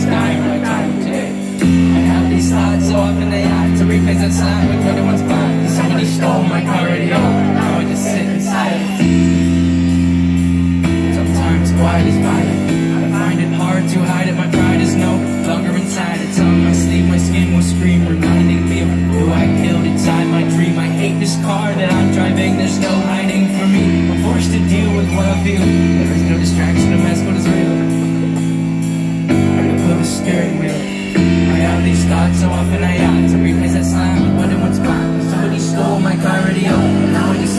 is dying right time today. I have these thoughts so often they act to replace that slap with what it once bought. Somebody stole my car radio, now I just sit in silence. Sometimes quiet is violent. I find it hard to hide it, my pride is no longer inside. It's on my sleeve, my skin will scream, reminding me of who I killed inside my dream. I hate this car that I'm driving, there's no hiding from me. I'm forced to deal with what I feel. There is no distraction, a mess, but it's real. I can feel the steering wheel. I have these thoughts so often I act to replace that slap with what it once bought. Somebody stole my car radio, now I just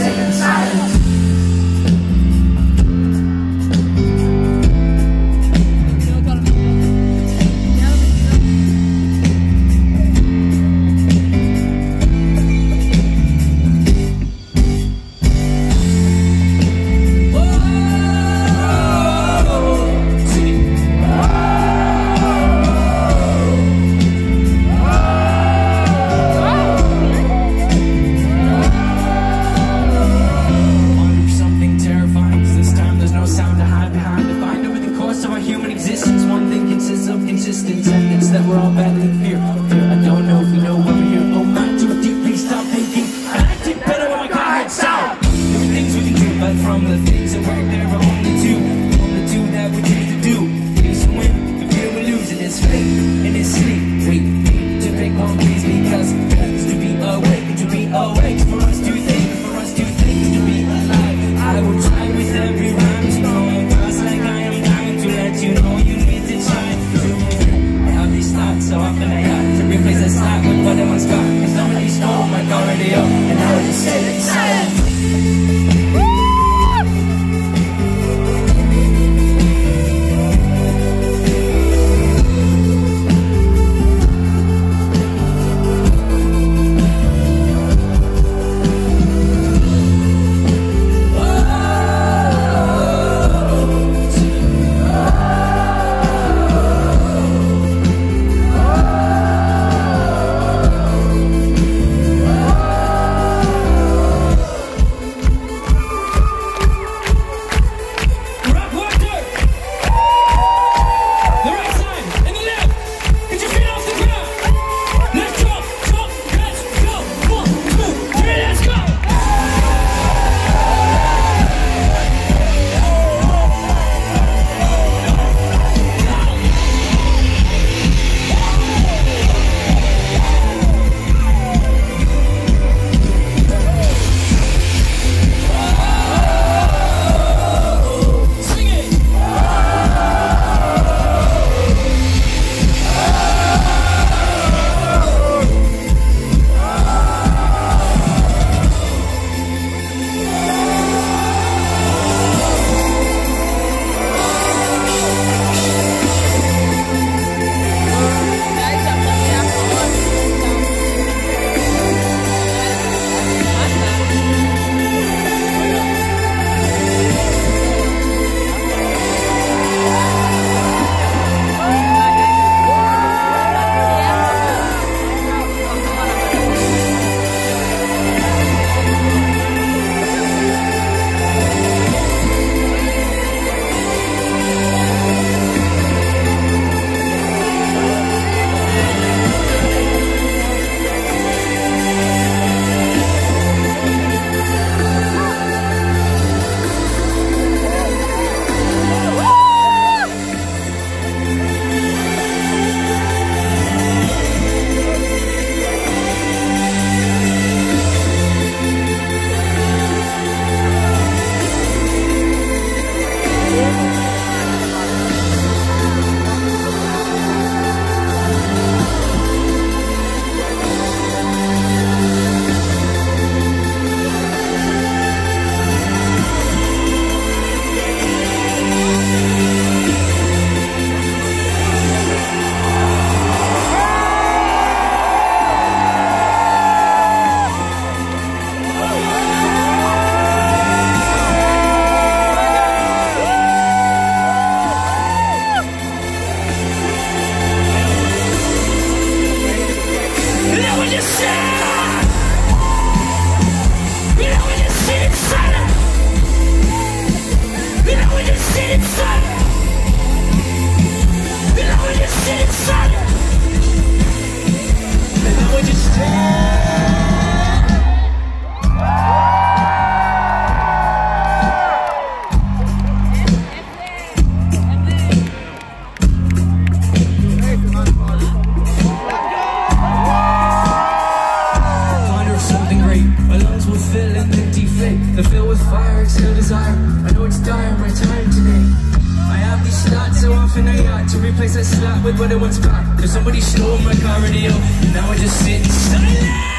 with what it once got. Cause somebody stole my car radio, and now I just sit in silence.